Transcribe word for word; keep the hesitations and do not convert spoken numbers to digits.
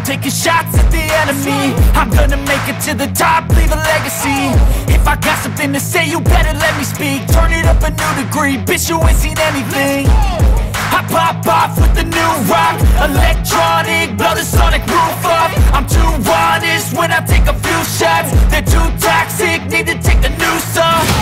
taking shots at the enemy. I'm gonna make it to the top, leave a legacy. If I got something to say, you better let me speak. Turn it up a new degree, bitch, you ain't seen anything. I pop off with the new rock, electronic, blow the sonic roof up. I'm too honest when I take a few shots. They're too toxic, need to take the noose off.